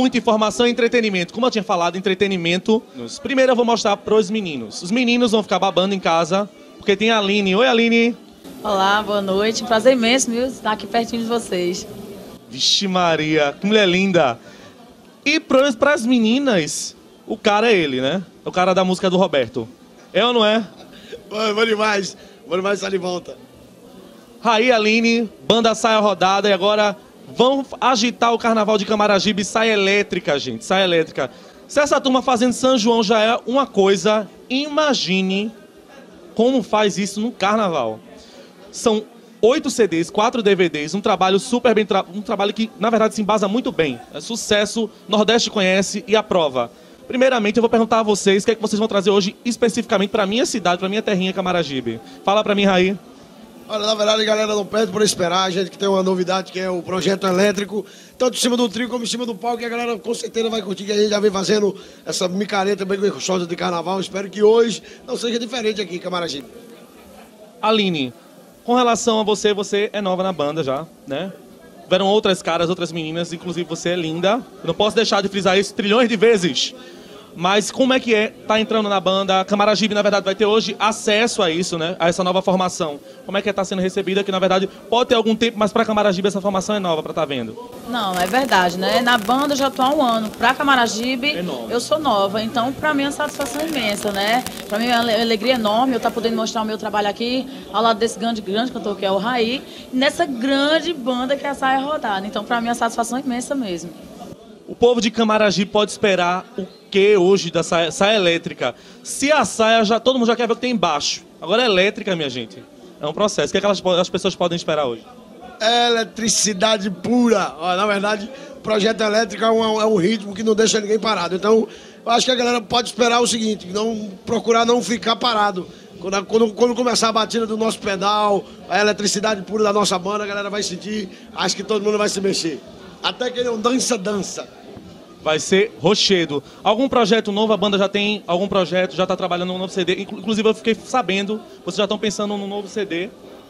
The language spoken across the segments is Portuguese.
muita informação e entretenimento. Como eu tinha falado, entretenimento. Primeiro eu vou mostrar pros meninos. Os meninos vão ficar babando em casa, porque tem a Aline. Oi, Aline. Olá, boa noite. Prazer imenso, viu, estar aqui pertinho de vocês. Vixe Maria, que mulher linda. E pras meninas, o cara é ele, né? O cara da música do Roberto. É ou não é? Vou demais estar de volta. Raí, Aline, banda Saia Rodada. E agora vamos agitar o carnaval de Camaragibe. Saia elétrica, gente, saia elétrica. Se essa turma fazendo São João já é uma coisa, imagine como faz isso no carnaval. São 8 CDs, 4 DVDs, um trabalho super bem... um trabalho que, na verdade, se embasa muito bem. É sucesso, Nordeste conhece e aprova. Primeiramente, eu vou perguntar a vocês o que é que vocês vão trazer hoje especificamente para a minha cidade, para a minha terrinha, Camaragibe. Fala para mim, Raí. Olha, na verdade, a galera não pede por esperar. A gente que tem uma novidade, que é o projeto elétrico, tanto em cima do trio como em cima do palco, e a galera com certeza vai curtir, que a gente já vem fazendo essa micareta bem gostosa de carnaval. Espero que hoje não seja diferente aqui em Camaragibe. Aline, com relação a você, você é nova na banda já, né? Tiveram outras caras, outras meninas, inclusive você é linda. Eu não posso deixar de frisar isso trilhões de vezes. Mas como é que é tá entrando na banda? A Camaragibe, na verdade, vai ter hoje acesso a isso, né? A essa nova formação. Como é que tá sendo recebida? Que, na verdade, pode ter algum tempo, mas pra Camaragibe essa formação é nova pra tá vendo. Não, é verdade, né? Na banda eu já tô há 1 ano. Pra Camaragibe, eu sou nova. Então, pra mim é uma satisfação imensa, né? Pra mim é uma alegria enorme eu estar podendo mostrar o meu trabalho aqui, ao lado desse grande cantor que é o Raí, nessa grande banda que é a Saia Rodada. Então, pra mim é uma satisfação imensa mesmo. O povo de Camaragibe pode esperar o que hoje da saia elétrica? Se a saia, todo mundo já quer ver o que tem embaixo. Agora é elétrica, minha gente. É um processo. O que é que as pessoas podem esperar hoje? Eletricidade pura. Ó, na verdade, o projeto elétrico é um ritmo que não deixa ninguém parado. Então, eu acho que a galera pode esperar o seguinte, procurar não ficar parado. Quando começar a batida do nosso pedal, a eletricidade pura da nossa banda, a galera vai sentir, acho que todo mundo vai se mexer. Até que ele não dança. Vai ser Rochedo. Algum projeto novo? A banda já tem algum projeto? Já está trabalhando num novo CD? Inclusive, eu fiquei sabendo, vocês já estão pensando num novo CD.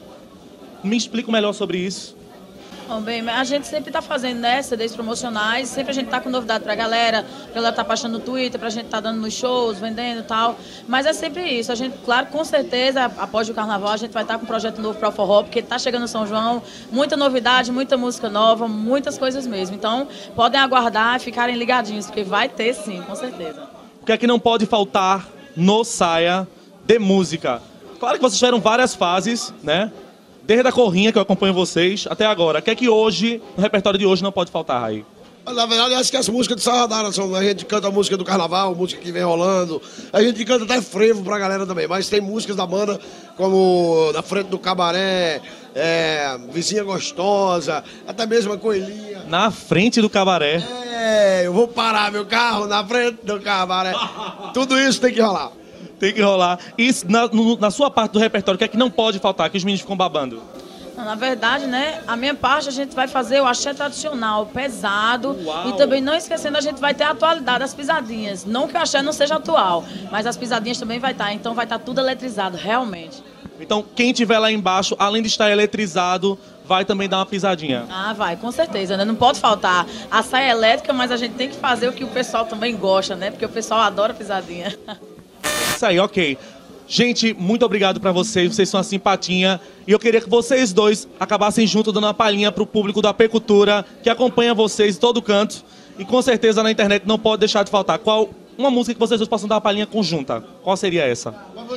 Me explica melhor sobre isso. Bom, bem, a gente sempre está fazendo, né, CDs promocionais, sempre a gente está com novidade para a galera está postando no Twitter, para a gente estar dando nos shows, vendendo e tal, mas é sempre isso, a gente, claro, com certeza, após o carnaval, a gente vai estar com um projeto novo para o forró, porque está chegando o São João, muita novidade, muita música nova, muitas coisas mesmo, então podem aguardar e ficarem ligadinhos, porque vai ter sim, com certeza. O que é que não pode faltar no Saia de música? Claro que vocês tiveram várias fases, né? Desde a corrinha que eu acompanho vocês até agora. O que é que hoje, no repertório de hoje, não pode faltar aí? Na verdade, acho que as músicas de Saia Rodada são... A gente canta a música do carnaval, música que vem rolando. A gente canta até frevo pra galera também. Mas tem músicas da banda, como Na Frente do Cabaré, Vizinha Gostosa, até mesmo a Coelhinha. Na Frente do Cabaré? Eu vou parar meu carro na frente do cabaré. Tudo isso tem que rolar. Tem que rolar. E na sua parte do repertório, o que é que não pode faltar, que os meninos ficam babando? Na verdade, né, a minha parte a gente vai fazer o axé tradicional, pesado. Uau. E também não esquecendo, a gente vai ter a atualidade, as pisadinhas. Não que o axé não seja atual, mas as pisadinhas também vai estar. Então vai estar tudo eletrizado, realmente. Então quem estiver lá embaixo, além de estar eletrizado, vai também dar uma pisadinha. Ah, vai, com certeza, né? Não pode faltar a saia elétrica, mas a gente tem que fazer o que o pessoal também gosta, né? Porque o pessoal adora pisadinha. Isso aí, ok. Gente, muito obrigado pra vocês são uma simpatia. E eu queria que vocês dois acabassem junto dando uma palhinha pro público da Apicultura, que acompanha vocês em todo canto. E com certeza na internet não pode deixar de faltar. Qual uma música que vocês dois possam dar uma palhinha conjunta? Qual seria essa?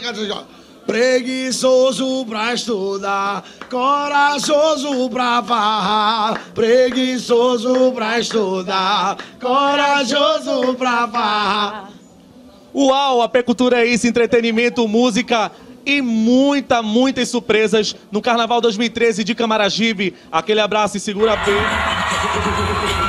Preguiçoso pra estudar, corajoso pra farrar. Preguiçoso pra estudar, corajoso pra farrar. Uau, a Apicultura é isso, entretenimento, música e muitas surpresas no Carnaval 2013 de Camaragibe. Aquele abraço e segura bem.